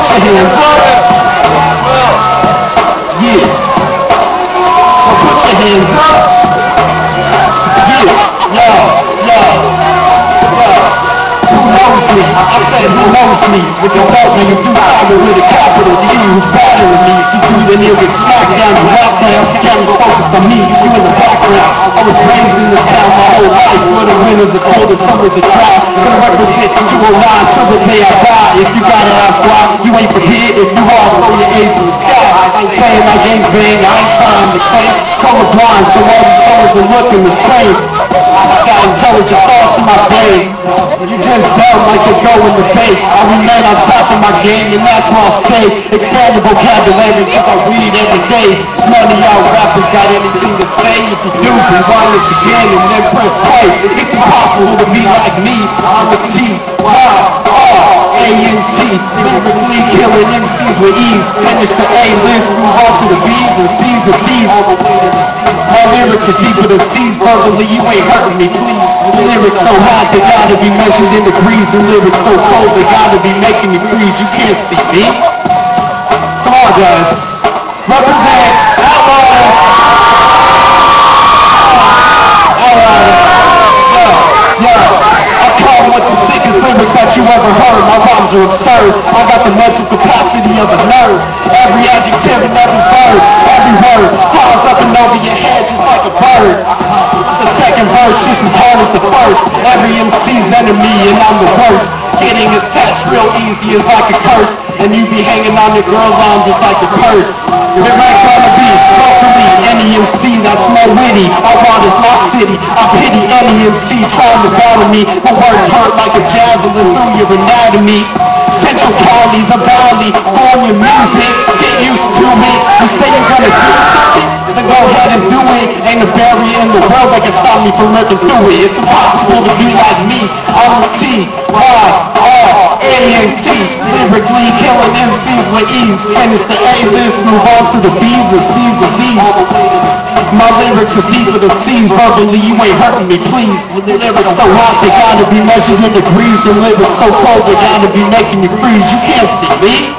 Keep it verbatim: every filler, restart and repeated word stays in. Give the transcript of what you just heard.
your hands up. Yeah. So put your hands up. Yeah. Yo, yo, yo. Who knows me? I said who knows me? If you don't know, you do fire with a capital G. Who's better than me? If you do, then you'll get smacked down and locked down. Cameras focused on me, you in the background. I was raised in this town my whole life. For the winters, the cold, the summers, the dry. Gonna represent two oh nine till the day I die. If you gotta ask why, you ain't for here. If you are, throw your A's in the sky. I ain't saying my game's bang, I ain't trying to claim. Colorblind, so all these colors are looking the same. I got intelligent thoughts in my brain. You just dumb like you go in the face. I remain on top of my game, and that's why I stay. Expand the vocabulary, cause I read every day. None of y'all rappers got anything to say. If you do, rewind it again and then press play. It's impossible to be like me. I'm a T, Y, R, A N T. Lyrically killing M Cs with ease. Finish the A list, move on to the B's and C's with D's. My lyrics are deeper than C's. Verbally, you ain't hurting me, please. The lyrics so hot, they gotta be measured in degrees. The lyrics so cold, they gotta be making me freeze. You can't see me. Come on, guys. Represent. Outlaw. Lyrics that you ever heard, my rhymes are absurd. I got the mental capacity of a nerd. Every adjective and every verb, every word flies up and over your head just like a bird. The second verse just as hard as the first. Every M C's enemy and I'm the worst. Getting attached real easy is like a curse, and you be hanging on your girl's arm just like a purse. There ain't gonna be, hopefully, any M C that's more witty. I want is my city. I pity any M C trying to battle me. My words hurt like a javelin through your anatomy. Central Cali's a valley, on your music. Get used to me. You say you're gonna do something, then go ahead and do it. Ain't a barrier in the world that can stop me from living through it. It's impossible to be like me. I'm a T, Y, R, A N T. Lyrically killing M Cs with ease. Finish the A list, move on to the B's and C's and D's. My lyrics are deeper than C's. Verbally, you ain't hurting me, please. The lyrics so hot, they gotta be measured in degrees. The lyrics so cold, they gotta be making me freeze. You can't see me.